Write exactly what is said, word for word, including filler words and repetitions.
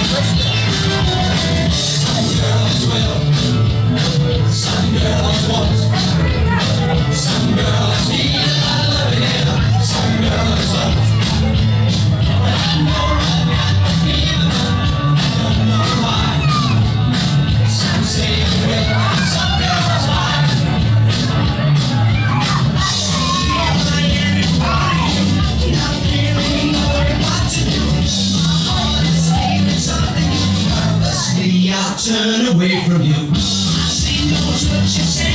Some girls will, some girls won't. Some girls need a lot of loving and some girls won't. But I know I've got the feeling, I don't know why. Some say it will, some girls lie. I see everybody, not really knowing what to do. My heart is feeling something purposely I'll turn away from you. I see knows what you say.